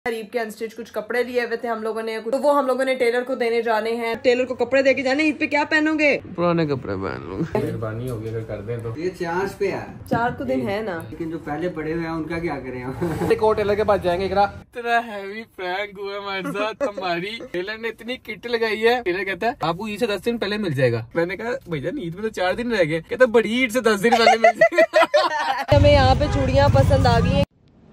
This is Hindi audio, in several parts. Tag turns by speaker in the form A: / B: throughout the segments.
A: अरीब के अनस्टिच कुछ कपड़े लिए हुए थे हम लोगों ने, तो वो हम लोगों ने टेलर को देने जाने हैं। टेलर को कपड़े देके जाने। ईद पे क्या पहनोगे?
B: पुराने कपड़े पहन लूंगा। मेहरबानी होगी अगर कर दें तो।
C: ये 4 पे है,
A: 4 को दिन है ना,
C: लेकिन जो पहले पड़े हुए हैं उनका क्या करें?
B: एक और टेलर के पास जाएंगे। इतना हैवी प्रैंक हुआ हमारे साथ। हमारी टेलर ने इतनी किट लगाई है। टेलर कहता है आपको ईद से 10 दिन पहले मिल जाएगा। मैंने कहा भैया ईद में तो 4 दिन रह गए। कहता बड़ी ईद से 10 दिन पहले मिल जाएगा।
A: हमें यहाँ पे चूड़ियाँ पसंद आ गई हैं।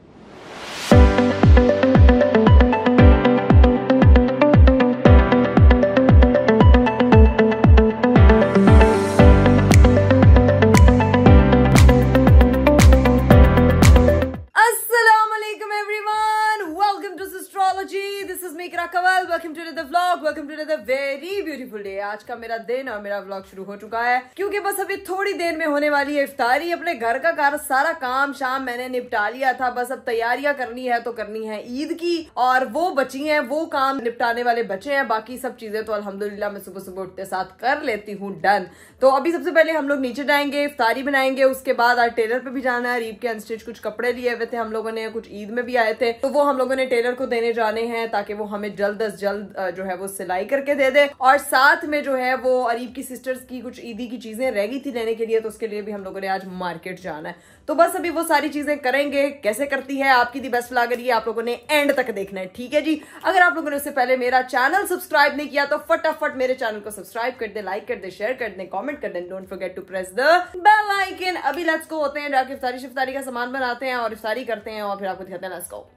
A: Very beautiful day. आज का मेरा दिन और मेरा व्लॉग शुरू हो चुका है, क्योंकि बस अभी थोड़ी देर में होने वाली है इफ्तारी। अपने घर का सारा काम शाम मैंने निपटा लिया था, बस अब तैयारियां करनी है तो करनी है ईद की, और वो बची हैं, वो काम निपटाने वाले बचे हैं। बाकी सब चीजें तो अल्हम्दुलिल्लाह मैं सुबह सुबह उठते साथ कर लेती हूँ डन। तो अभी सबसे पहले हम लोग नीचे जाएंगे, इफ्तारी बनाएंगे, उसके बाद आज टेलर पे भी जाना है। ईद के अनस्टिच कुछ कपड़े लिए हुए थे हम लोगों ने, कुछ ईद में भी आए थे, तो वो हम लोगों ने टेलर को देने जाने हैं ताकि वो हमें जल्द अज जल्द जो है वो सिलाई करके दे दे। और साथ में जो है वो अरीब की सिस्टर्स की कुछ ईदी की चीजें रह गई थी लेने के लिए, तो उसके लिए भी हम लोगों ने आज मार्केट जाना है। तो बस अभी वो सारी चीजें करेंगे। कैसे करती है आपकी दी बेस्ट व्लॉगर, ये आप लोगों ने एंड तक देखना है, ठीक है जी। अगर आप लोगों ने उससे पहले मेरा चैनल सब्सक्राइब नहीं किया तो फटाफट मेरे चैनल को सब्सक्राइब कर दे, लाइक कर दे, शेयर कर दे, कमेंट कर दे, don't forget to press the bell icon. अभी लेट्स गो होते हैं, जाके इफ्तारी का सामान बनाते हैं और इफ्तारी करते हैं और फिर आपको दिखाते हैं। Let's go.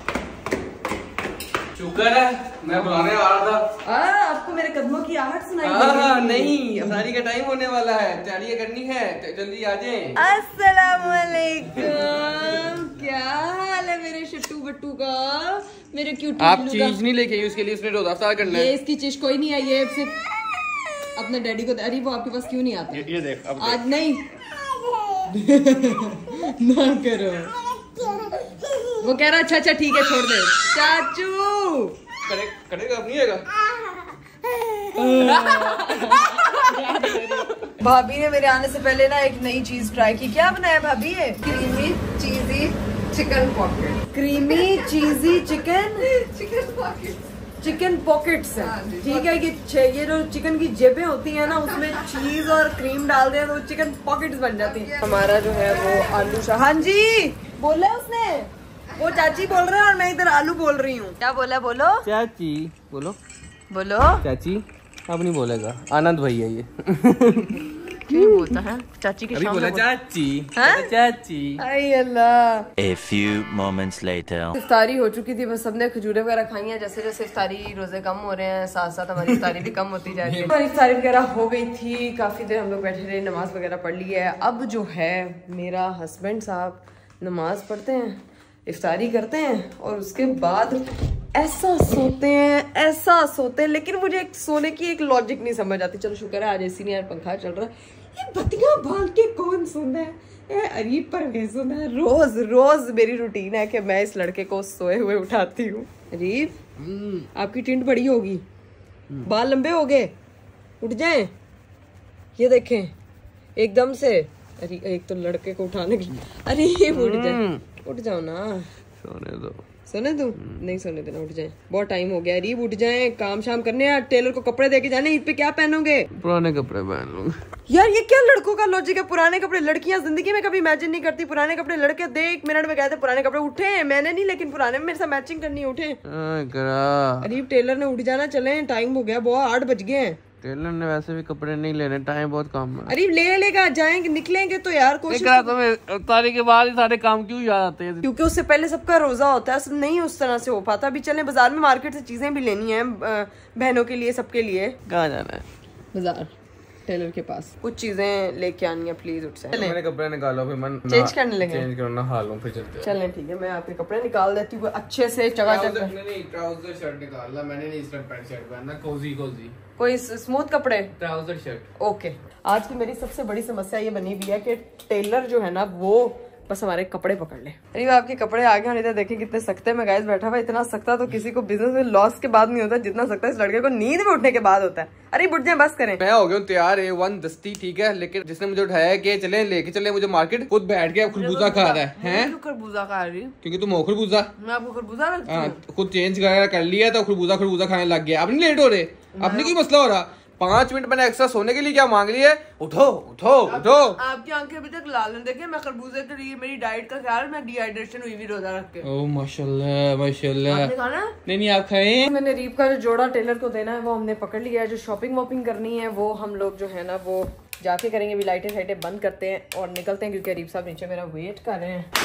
B: शुक्र है मैं बुलाने वाला था।
A: आपको मेरे कदमों की आहट सुनाई?
B: नहीं, इफ्तारी का टाइम होने वाला है, तैयारियां करनी है, जल्दी आ जाएं।
A: अस्सलाम वालेकुम, क्या हाल है मेरे शट्टू बट्टू का, मेरे क्यूट।
B: आप चीज नहीं लेके आई, उसके लिए उसने रोजा इफ्तार करना है।
A: ये इसकी चीज कोई नहीं है, ये सिर्फ अपने डैडी को। अरे वो आपके पास क्यों नहीं आता?
B: ये देख अब
A: आज नहीं ना करो। वो कह रहा अच्छा ठीक है छोड़ दे चाचू।
B: करेगा अब नहीं आएगा।
A: भाभी ने मेरे आने से पहले ना एक नई चीज ट्राई की। क्या बनाया भाभी? ये creamy cheesy chicken pocket. Creamy cheesy chicken pockets है, ठीक है। ये जो चिकन की जेबें होती है ना, उसमें चीज और क्रीम डाल दे तो चिकन पॉकेट्स बन जाती है। हमारा जो है वो आलू शाह। हाँ जी बोला उसने, वो चाची बोल रहे हैं और मैं इधर आलू बोल रही हूँ। क्या बोला? बोलो
B: चाची। बोलो चाची। अब नहीं बोलेगा, आनंद भैया ये
A: क्यों बोलता है चाची के?
B: अभी बोला चाची। चाची।
A: आई अल्लाह।
D: A few moments later.
A: इफ्तारी हो चुकी थी, बस सबने खजूरें वगैरह खाई हैं। जैसे जैसे इफ्तारी रोजे कम हो रहे हैं, साथ साथ हमारी इफ्तारी भी कम होती जा रही है। इफ्तारी वगैरह हो गई थी, काफी देर हम लोग बैठे रहे, नमाज वगैरह पढ़ ली है। अब जो है मेरा हस्बैंड साहब नमाज पढ़ते हैं, इफ्तारी करते हैं और उसके बाद ऐसा सोते हैं। लेकिन मुझे एक सोने की एक लॉजिक नहीं समझ आती। चलो शुक्र है आज एसी नहीं, यार पंखा चल रहा है। ये बत्तियां बाल के कौन सोना है? अरीब पर गए सोना है। रोज मेरी रूटीन है कि मैं इस लड़के को सोए हुए उठाती हूँ। अरीब आपकी टिंट बड़ी होगी, बाल लंबे हो गए, उठ जाएं। ये देखें एकदम से। अरे एक तो लड़के को उठाने के लिए, अरे उठ जाओ ना। सोने दो नहीं सोने देना, उठ जाए, बहुत टाइम हो गया। अरीब उठ जाए, काम शाम करने हैं, टेलर को कपड़े देके जाने। ईद पे क्या पहनोगे?
B: पुराने कपड़े पहन लूंगा।
A: यार ये क्या लड़कों का लॉजिक है? पुराने कपड़े लड़कियां जिंदगी में कभी इमेजिन नहीं करती। पुराने कपड़े लड़के दे 1 मिनट में कहते पुराने कपड़े। उठे मैंने नहीं, लेकिन पुराने में मेरे साथ मैचिंग करनी है। उठे अरीब, टेलर ने उठ जाना, चले टाइम हो गया, बहुत 8 बज गए हैं।
B: टेलर ने वैसे भी कपड़े नहीं लेने, टाइम बहुत कम है।
A: अरे लेगा, जाएंगे निकलेंगे तो यार कोशिश।
B: इफ्तारी के बाद ही सारे काम क्यों याद आते हैं?
A: क्योंकि उससे पहले सबका रोजा होता है, सब नहीं उस तरह से हो पाता। अभी चले बाजार में, मार्केट से चीजें भी लेनी है बहनों के लिए, सबके लिए।
B: कहाँ जाना है?
A: बाजार, टेलर के पास कुछ चीजें लेके आनी है। प्लीज उठ जाए।
B: मैंने कपड़े निकालो, फिर मन
A: चेंज करने लगे।
B: चेंज करो ना, हालों फिर चलते हैं।
A: चलें ठीक है, मैं आपके कपड़े निकाल देती हूँ अच्छे से। चकाचक
B: नहीं, ट्राउजर शर्ट निकालना, मैंने नहीं इस तरह पैंट शर्ट पहनना। कोजी
A: कोई स्मूथ कपड़े,
B: ट्राउजर शर्ट।
A: ओके। आज की मेरी सबसे बड़ी समस्या ये बनी हुई है कि टेलर जो है ना वो बस हमारे कपड़े पकड़ ले। अरे आपके कपड़े आ गए और इधर देखिए कितने सख्ते में गाइस बैठा हुआ। इतना सख्ता तो किसी को बिजनेस में लॉस के बाद नहीं होता जितना सख्ता इस लड़के को नींद में उठने के बाद होता है। अरे उठ जाए बस करें।
B: मैं हो गया तैयार है वन दस्ती, ठीक है, लेकिन जिसने मुझे उठाया कि चले लेके चले मुझे मार्केट, खुद बैठ के खरबूजा खा रहा है।
A: खरबूजा खा रही
B: क्योंकि तुम हो खरबूजा,
A: मैं आपको खरबूजा
B: खुद चेंज कर लिया तो खरबूजा खाने लग गया। अब नहीं लेट हो रहे, अब नहीं कोई मसला हो रहा। 5 मिनट मैंने एक्स्ट्रा सोने के लिए क्या मांग लिया है? उठो उठो उठो।
A: आपकी आंखें अभी तक लाल नहीं देखिए। मैं खरबूजे तो ये मेरी डाइट का ख्याल, मैं डिहाइड्रेशन हुई भी रोजा रख के।
B: ओह माशाल्लाह माशाल्लाह।
A: आपने खाना? नहीं
B: आप खाएं।
A: मैंने रीप का जो जोड़ा टेलर को देना है वो हमने पकड़ लिया है। जो शॉपिंग वॉपिंग करनी है वो हम लोग जो है ना वो जाके करेंगे। अभी लाइटें शाइटें बंद करते हैं और निकलते हैं क्योंकि रीप साहब नीचे मेरा वेट कर रहे हैं।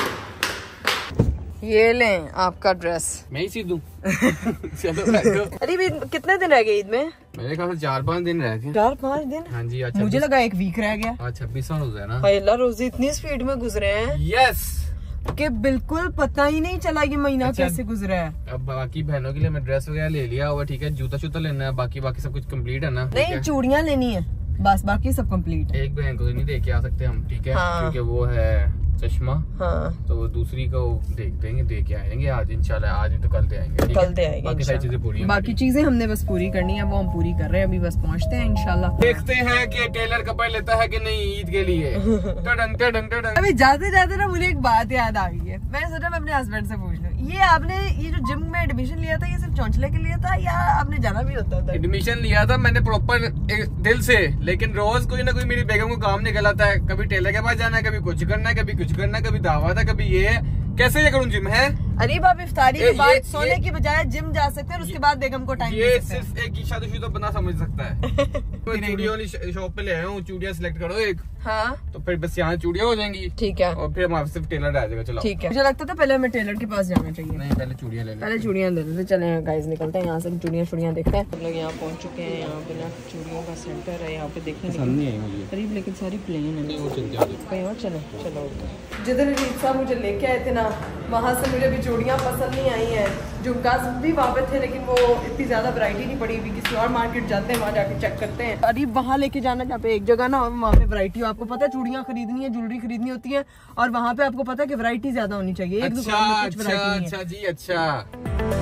A: ये लें आपका ड्रेस,
B: मैं ही सी दूं। चलो
A: अरे कितने दिन रह गए ईद में?
B: मेरे ख्याल से 4-5 दिन रह गए।
A: 4-5 दिन?
B: हाँ जी। अच्छा
A: मुझे लगा 1 वीक रह गया।
B: 26 रोज है ना।
A: अल्लाह रोजी इतनी स्पीड में गुजरे हैं
B: यस
A: कि बिल्कुल पता ही नहीं चला ये महीना कैसे गुजरा है।
B: अब बाकी बहनों के लिए मैं ड्रेस वगैरह ले लिया हुआ, ठीक है, जूता शूता लेना है, बाकी सब कुछ कंप्लीट है ना।
A: नहीं चूड़ियाँ लेनी है बस, बाकी सब कंप्लीट है।
B: एक बहन को नहीं दे के आ सकते हम, ठीक है,
A: हाँ।
B: क्योंकि वो है चश्मा।
A: हाँ।
B: तो दूसरी को देख देंगे, दे के आएंगे आज इंशाल्लाह। आज नहीं तो कल दे आएंगे,
A: कल दे आएंगे।
B: बाकी सारी चीजें पूरी हैं।
A: बाकी चीजें हमने बस पूरी करनी है, वो हम पूरी कर रहे हैं। अभी बस पहुंचते हैं इंशाल्लाह।
B: देखते हैं कि टेलर कपड़े लेता है कि नहीं ईद के लिए। टडंग टडंग टडंग।
A: अभी जाते जाते ना मुझे एक बात याद आ गई है। मैंने सोचा मैं अपने हस्बैंड से पूछ लूं, ये आपने ये जो जिम में एडमिशन लिया था ये सिर्फ चौंचले के लिए था या आपने जाना भी होता था?
B: एडमिशन लिया था मैंने प्रॉपर दिल से, लेकिन रोज कोई ना कोई मेरी बेगम को काम निकल आता है। कभी टेलर के पास जाना है, कभी कुछ करना है, कभी कुछ करना है, कभी दावत है, कभी ये है। कैसे ये करूँ जिम है?
A: अरे आप इफ्तारी के बाद सोने की बजाय जिम जा सकते हैं और उसके बाद बेगम को टाइम दे सकते हैं।
B: सिर्फ एक ही शादीशुदा बंदा समझ सकता है। मैं चूड़ियों वाली शॉप पे ले आया हूँ, चूड़ियाँ सिलेक्ट करो एक।
A: हाँ।
B: तो फिर बस यहाँ चूड़ियाँ हो जाएंगी,
A: ठीक है,
B: और फिर हमारे सिर्फ टेलर रह जाएगा। चलो
A: ठीक है। मुझे लगता था पहले हमें टेलर के पास जाना चाहिए।
B: नहीं, पहले चूड़ियाँ ले
A: पहले चूड़ियाँ ले लेते। चले गाइस निकलते हैं यहाँ से, चूड़ियाँ देखते हैं। हम लोग यहाँ पहुँच चुके हैं। यहाँ पे ना चूड़ियों का सेंटर है, यहाँ पे देखने करीब, लेकिन सारी प्लेन है। कहीं और चले चलो। जिधर रीप साहब मुझे लेके आए थे ना, वहाँ से मुझे भी चूड़ियाँ पसंद नहीं आई हैं। झुमकास भी वहाँ पे थे लेकिन वो इतनी ज्यादा वैरायटी नहीं पड़ी हुई। किसी और मार्केट जाते हैं, वहाँ जाके चेक करते हैं। अरे वहाँ लेके जाना जहाँ पे एक जगह ना वहाँ पे वैरायटी हो। आपको पता है चूड़ियाँ खरीदनी है, ज्वेलरी खरीदनी होती है, और वहाँ पे आपको पता है कि वैरायटी ज्यादा होनी चाहिए। एक दुकान में कुछ वैरायटी नहीं है।
B: अच्छा जी, अच्छा।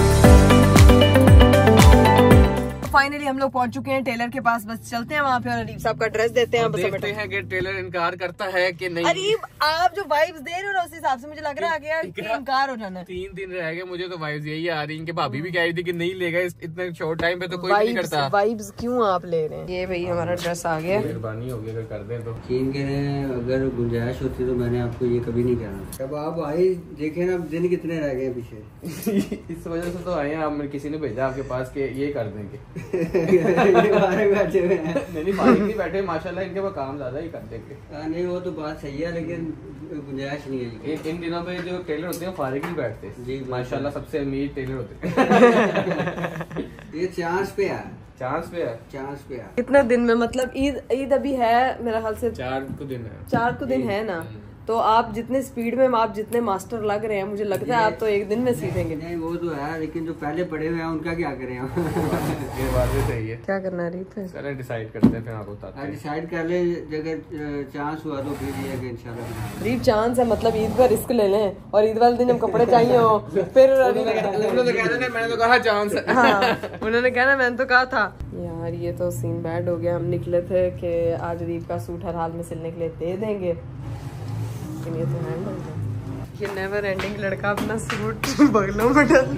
A: फाइनली हम लोग पहुंच चुके हैं टेलर के पास। बस चलते हैं वहाँ पे और रीप साहब का ड्रेस देते हैं।
B: देखते हैं कि टेलर इनकार करता है कि नहीं।
A: अरे आप जो वाइब्स दे रहे हो ना उस हिसाब से मुझे लग रहा है कि इनकार हो जाना है।
B: 3 दिन रह गए, मुझे तो वाइब्स यही आ रही है कि भाभी भी कह रही थी कि नहीं लेगा इतने शॉर्ट टाइम पे, तो कोई नहीं करता।
A: वाइब्स क्यों आप ले रहे हैं? ये भाई हमारा ड्रेस आ गया।
B: मेहरबानी होगी अगर कर दें तो।
C: यकीन करें अगर गुंजाइश होती तो मैंने आपको ये कभी नहीं कहना। अब आप आई देखे ना दिन कितने रह गए पीछे।
B: इस वजह से तो आए हैं आप, किसी ने भेजा आपके पास के ये कर देंगे।
C: बैठे हुए हैं।
B: नहीं फारिग नहीं बैठे, माशाल्लाह इनके पास काम ज्यादा ही कर देंगे।
C: नहीं वो तो बात सही है, लेकिन गुंजाइश नहीं है।
B: इन दिनों पे जो टेलर होते हैं फारिग नहीं बैठते जी, माशाल्लाह सबसे अमीर टेलर होते हैं।
C: ये चांस पे है,
B: चांस पे है,
C: चांस पे है।
A: कितने दिन में, मतलब ईद अभी है मेरा ख्याल से
B: 4 को दिन है।
A: 4 को दिन है ना। तो आप जितने स्पीड में, आप जितने मास्टर लग रहे हैं, मुझे लगता है आप तो एक दिन में सीखेंगे।
C: नहीं वो तो है, लेकिन जो पहले पढ़े हुए हैं उनका क्या करें हम।
B: ये बात भी सही है।
A: क्या करना है रीप?
B: चलो डिसाइड करते हैं, फिर आपको बताते हैं।
C: डिसाइड कर ले, अगर चांस हुआ तो फिर ये इंशाल्लाह।
A: रीप चांस है, मतलब ईद पर रिस्क ले लें और ईद वाले दिन जब कपड़े चाहिए हो फिर
B: मैंने तो कहा चांस।
A: हाँ, उन्होंने कहना, मैंने तो कहा था। यार ये तो सीन बैड हो गया। हम निकले थे कि आज रीप का सूट हर हाल में सिलने के लिए दे देंगे, लेकिन ये तो हैंडल है। ये नेवर एंडिंग लड़का अपना सूट बगलों में डाल।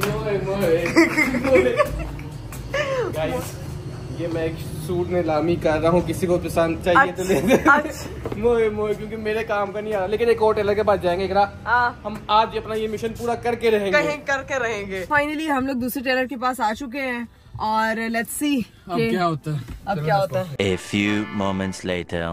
B: ये मैं एक सूट नीलामी कर रहा हूँ, किसी को पसंद चाहिए तो ले दे। मोए मोए, क्योंकि मेरे काम का नहीं आ रहा। लेकिन एक और टेलर के पास जाएंगे, हम आज अपना ये मिशन पूरा करके रहेंगे।
A: फाइनली हम लोग दूसरे टेलर के पास आ चुके हैं और लेट्स सी
B: अब क्या होता है।
A: अब क्या होता है।
D: A few moments later.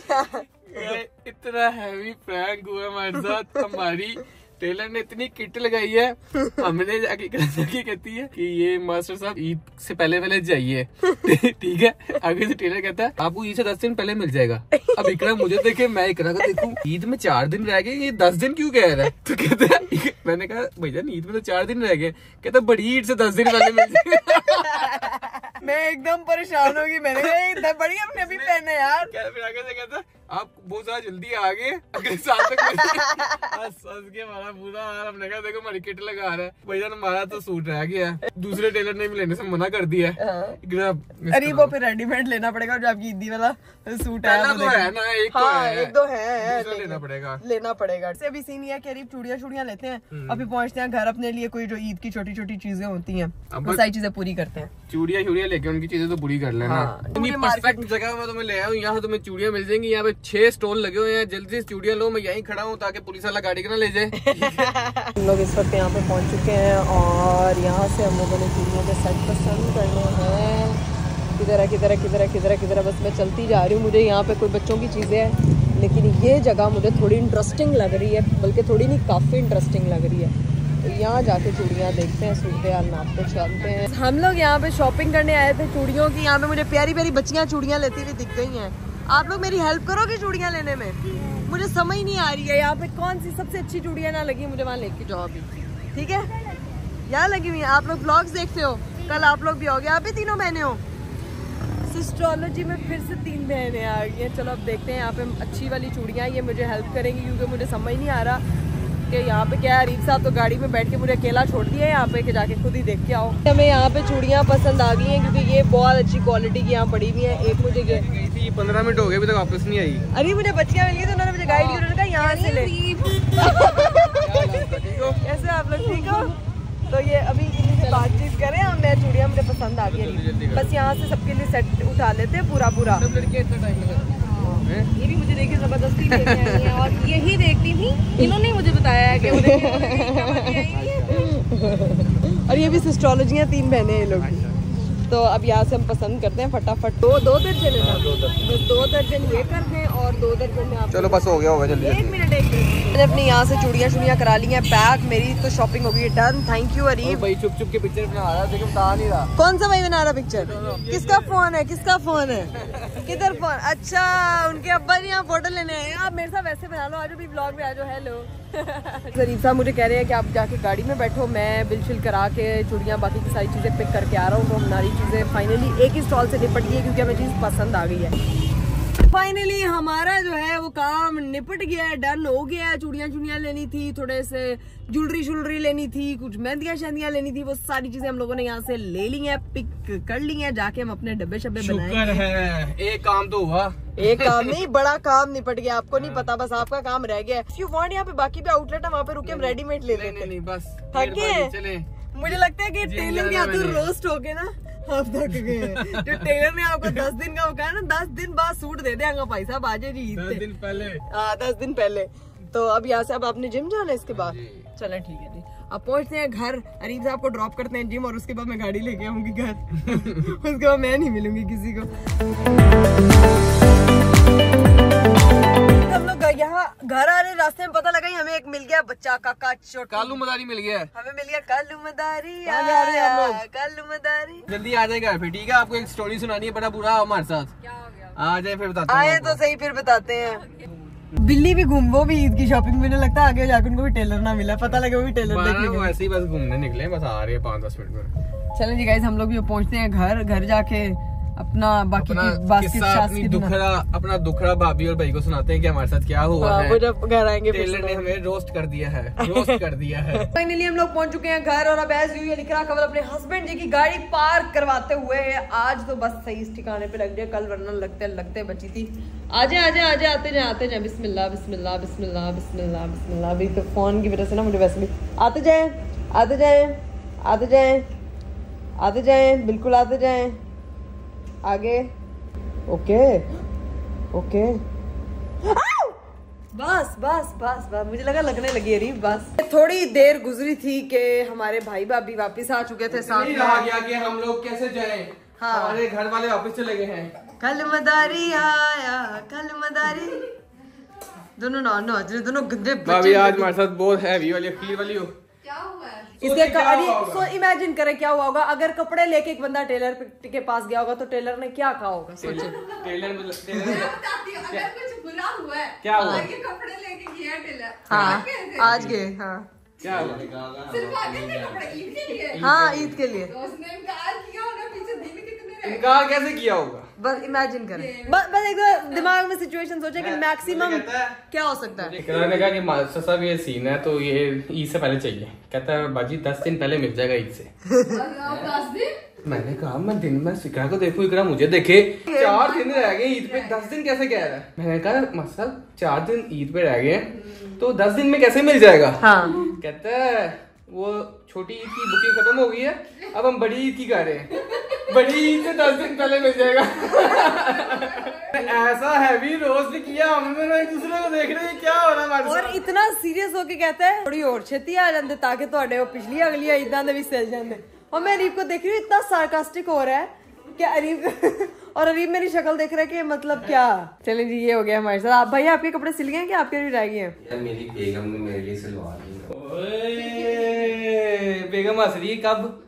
B: इतना हैवी प्रैंक हुआ हमारे साथ। हमारी टेलर ने इतनी किट लगाई है, हमने जाके कहती है कि ये मास्टर साहब ईद से पहले जाइए। ठीक है, आगे से टेलर कहता है आपको ईद से 10 दिन पहले मिल जाएगा। अब इकरा मुझे देखे, मैं इकरा को देखूं, ईद में 4 दिन रह गए, ये 10 दिन क्यों कह रहा है? तो कहते हैं, मैंने कहा भैया ईद में तो 4 दिन रह गए। कहता बड़ी ईद से 10 दिन पहले मिल जाएगा।
A: मैं एकदम परेशान होगी। मैंने कहा बड़ी अपने अभी पहने यार।
B: फिर आगे से कहता आप बहुत ज्यादा जल्दी आ गए, अगले साल तक हंस के हमारा बुरा हाल। हमने कहा देखो हमारी किट लगा रहा है भैया, हमारा तो सूट रह गया है, दूसरे टेलर ने भी लेने से मना कर दिया है।
A: अरे वो फिर रेडीमेड लेना पड़ेगा, जो आपकी ईदी वाला सूट है
B: तो है ना, एक तो है
A: लेना पड़ेगा। अभी सीन ये करीब चूड़ियां लेते हैं, अभी पहुंचते हैं घर अपने लिए, कोई जो ईद की छोटी छोटी चीजें होती हैं वो सारी चीजें पूरी करते हैं।
B: चूड़ियां लेके उनकी चीजें तो पूरी कर लेना। परफेक्ट जगह में तुम्हें ले आऊं, यहाँ तुम्हें चूड़ियां मिल जाएंगी। यहाँ पे 6 स्टॉल लगे हुए हैं, जल्दी से चूड़ियां लो। मैं यहीं खड़ा हूँ ताकि पुलिस वाला गाड़ी के ना ले जाए।
A: हम लोग इस वक्त यहाँ पे पहुँच चुके हैं और यहाँ से हम लोगों ने चूड़ियों के सेट पसंद करने हैं। किधर बस मैं चलती जा रही हूँ। मुझे यहाँ पे कोई बच्चों की चीज़ें हैं, लेकिन ये जगह मुझे थोड़ी इंटरेस्टिंग लग रही है, बल्कि थोड़ी नहीं काफ़ी इंटरेस्टिंग लग रही है। तो यहाँ जाके चूड़ियाँ देखते हैं, सूरत हाल नापते चलते हैं। हम लोग यहाँ पे शॉपिंग करने आए थे चूड़ियों की। यहाँ पे मुझे प्यारी प्यारी बच्चियाँ चूड़ियाँ लेती हुई दिख गई हैं। आप लोग मेरी हेल्प करोगे चूड़ियाँ लेने में? मुझे समझ नहीं आ रही है यहाँ पे कौन सी सबसे अच्छी चूड़ियाँ ना लगी, मुझे वहाँ लेके जाओ अभी, ठीक है? यहाँ लगी हुई है। आप लोग ब्लॉग्स देखते हो, कल आप लोग भी हो गए। आप भी तीनों बहनें हो। एस्ट्रोलॉजी में फिर से 3 बहनें आ गई हैं। चलो अब देखते हैं यहाँ पे अच्छी वाली चूड़ियाँ, ये मुझे हेल्प करेंगी क्योंकि मुझे समझ नहीं आ रहा कि यहाँ पे क्या है। अरीफ साहब तो गाड़ी में बैठ के मुझे अकेला छोड़ दिया है यहाँ पे कि जाके खुद ही देख के आओ। हमें यहाँ पे चूड़ियाँ पसंद आ गई हैं क्योंकि ये बहुत अच्छी क्वालिटी की यहाँ पड़ी हुई है। एक मुझे गई
B: थी 15 मिनट हो गए अभी तक वापस नहीं आई।
A: अरे मुझे बच्चियाँ मिल गई तो उन्होंने मुझे गाइड किया, उन्होंने कहा यहाँ से ले। कैसे आप लोग ठीक हो? तो ये अभी इन्हीं से बातचीत करें हम। मैं चूड़ियाँ मुझे पसंद आ गई, बस यहाँ से सबके लिए सेट उठा लेते हैं पूरा।
E: ये भी मुझे देख के जबरदस्ती लेके आई है और यही देखती थी, इन्होंने मुझे बताया है कि वो
A: और ये भी एस्ट्रोलॉजी हैं, 3 बहनें हैं लोग। तो अब यहाँ से हम पसंद करते हैं फटाफट। 2 दर्जन है ना, 2 दर्जन ये कर दें और 2 दर्जन में आप।
B: चलो बस हो गया जल्दी।
A: 1 मिनट मैंने अपनी यहाँ से चूड़ियाँ करा ली हैं पैक। मेरी तो शॉपिंग हो गई डन। Thank you Arif.
B: भाई चुप के पिक्चर बना रहा लेकिन बता नहीं रहा।
A: कौन सा भाई बना रहा पिक्चर? किसका फोन है? किधर फोन? अच्छा, उनके अब्बा जी यहाँ फोटो लेने आए। आप मेरे साथ वैसे बना लो, आज भी ब्लॉग में आ जाओ। हेलो अरीफ साहब मुझे कह रहे हैं कि आप जाके गाड़ी में बैठो, मैं बिल शिल करा के चूड़ियाँ बाकी की सारी चीज़ें पिक करके आ रहा हूँ। तो हमारी चीज़ें फाइनली एक ही स्टॉल से निपट गई है क्योंकि हमें चीज़ पसंद आ गई है। फाइनली हमारा जो है वो काम निपट गया है, डन हो गया है। चूड़ियाँ लेनी थी, थोड़े से ज्वेलरी लेनी थी, कुछ मेहंदियाँ लेनी थी, वो सारी चीजें हम लोगों ने यहाँ से ले ली हैं, पिक कर ली हैं। जाके हम अपने डब्बे शब्बे बनाएंगे।
B: एक काम तो हुआ,
A: एक काम नहीं, बड़ा काम निपट गया। आपको नहीं पता, बस आपका काम रह गया। यू वांट यहाँ पे बाकी भी आउटलेट है, वहाँ पे रुके हम रेडीमेड ले लेते हैं।
B: नहीं बस
A: चले। मुझे लगता है कि टेलर के हाथों रोस्ट हो गए ना, आप थक गए। जो टेलर ने आपको 10 दिन का कहा ना, 10 दिन बाद सूट दे देंगे भाई साहब, आज जी
B: 10 दिन पहले।
A: 10 दिन पहले। तो अब यहाँ से अब आपने जिम जाना है इसके बाद? चलो ठीक है जी, अब पहुँचते हैं घर। अरीफ साहब को ड्रॉप करते हैं जिम और उसके बाद मैं गाड़ी लेके आऊंगी घर। उसके बाद मैं नहीं मिलूंगी किसी को। हम लोग यहाँ घर आ रहे रास्ते में पता लगा हमें एक मिल गया बच्चा काका
B: कालू मदारी मिल गया।
A: हमें मिल गया कालू मदारी। कालू मदारी
B: जल्दी आ जाएगा फिर, ठीक है? आपको एक स्टोरी सुनानी है, बड़ा बुरा हमारे साथ।
A: क्या हो गया?
B: आ जाए फिर बताते हैं।
A: आए तो सही, फिर बताते हैं। बिल्ली भी घूम, वो भी ईद की शॉपिंग, मुझे लगता है आगे जाकर उनको भी टेलर ना मिला, पता लगा वो भी टेलर देखने
B: वैसे ही बस घूमने निकले, बस आ रहे हैं 5-10 मिनट में।
A: चलें जी गाइस, हम लोग भी पहुंचते हैं घर जाके अपना बाकी
B: अपना दुखड़ा भाभी और भाई को सुनाते हैं कि हमारे साथ क्या हुआ है।
A: वो जब घर आएंगे
B: टेलर ने हमें रोस्ट कर दिया है।
A: फाइनली हम लोग पहुंच चुके हैं घर और अब एज यूजुअल लिखा खबर अपने हस्बैंड जी की गाड़ी पार्क करवाते हुए आज तो बस सही इस ठिकाने पे लग जाए, कल वरना लगते बची थी। आजे आते जाए बिस्मिल्लाह बिस्मिल्लाह बिस्मिल्लाह बिस्मिल्लाह बिस्मिल्लाह। अभी तो फोन की वजह से ना मुझे वैसे भी आते जाए बिल्कुल आते जाए आगे। ओके बस मुझे लगा लगने लगी अरीफ। बस थोड़ी देर गुजरी थी कि हमारे भाई भाभी वापस आ चुके थे साथ में।
B: गया कि हम लोग कैसे जाएं। हाँ, हमारे घर वाले वापस चले गए हैं।
A: कल मदारी आया कल मदारी। दोनों दोनों गंदे
B: भाभी आज हमारे साथ बहुत हैवी वाली अखीर वाली हो।
E: क्या हुआ है?
A: इसके इमेजिन करें क्या हुआ होगा अगर कपड़े लेके एक बंदा टेलर के पास गया होगा तो टेलर ने क्या कहा होगा, सोचे।
B: टेलर
E: मैं बताती हूँ, अगर कुछ बुरा हुआ है,
B: क्या हुआ?
E: आगे कपड़े लेके गया टेलर।
A: हाँ, आज गए। हाँ,
B: क्या हुआ?
E: सिर्फ आगे के कपड़े ईद के लिए।
A: हाँ, ईद के लिए।
E: तो उसने इनकार किया होगा, पीछे दिन कितने रह गए?
B: इनकार कैसे किया होगा?
A: बस इमेजिन करें, बस एक बार दिमाग में सिचुएशन सोचे कि मैक्सिमम क्या हो सकता है।
B: इकरार ने कहा कि मास्टर साहब ये सीन है तो ये ईद से पहले चाहिए। कहता है बाजी 10 दिन पहले मिल जाएगा ईद से।
E: 10 दिन?
B: मैंने कहा मैं दिन में इकरा को देखूं, इकरा मुझे देखे। 4 दिन रह गए ईद पे, 10 दिन कैसे कह रहा है। मैंने कहा मास्टर साहब 4 दिन ईद पे रह गए तो 10 दिन में कैसे मिल जाएगा।
A: हाँ।
B: कहता है वो छोटी ईद की बुकिंग खत्म हो गई है, अब हम बड़ी ईद की कर रहे हैं, बड़ी ईद से 10 दिन पहले मिल जाएगा। ऐसा हैवी रोज भी किया हमने, एक दूसरे को देख रहे हैं क्या हो रहा है हमारे
A: और
B: साथ।
A: इतना सीरियस होके कहता है थोड़ी और छेती आ जाते ताकि ਤੁਹਾਡੇ पिछली अगली ईदां दे भी सिल जाते। और मैं अरीब को देख रही हूँ इतना सार्कास्टिक हो रहा है कि अरीब और अरीब मेरी शक्ल देख रहा है कि मतलब क्या। चले जी ये हो गया हमारे साथ। आप भैया आपके कपड़े सिल गए हैं कि आपके भी रह गए हैं?
C: मेरी बेगम ने मेरे लिए सिलवा दी।
B: बेगम हंस रही है कब।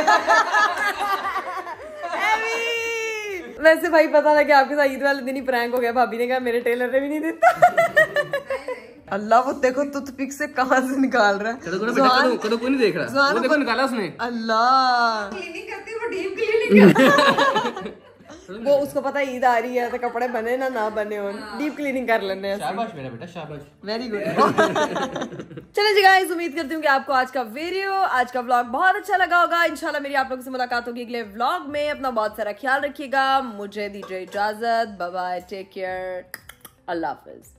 A: वैसे भाई पता लगा आपके साथ ईद वाले दिन ही प्रैंक हो गया। भाभी ने कहा मेरे टेलर ने भी नहीं देता। अल्लाह वो देखो टूथपिक से कहां से निकाल रहा है।
B: कदों कोई नहीं देख रहा, वो देखो निकाला उसने।
A: अल्लाह
E: क्लीनिंग करती है वो, डीप क्लीनिंग।
A: वो उसको पता है ईद आ रही है तो कपड़े बने ना बने हो, डीप क्लीनिंग कर लेने हैं।
B: शाबाश मेरा बेटा शाबाश,
A: वेरी गुड। चलिए जी गाइस, उम्मीद करती हूँ कि आपको आज का वीडियो, आज का व्लॉग बहुत अच्छा लगा होगा। इंशाल्लाह मेरी आप लोगों से मुलाकात होगी अगले व्लॉग में। अपना बहुत सारा ख्याल रखिएगा। मुझे दीजिए इजाजत। बाय बाय, टेक केयर, अल्लाह हाफिज।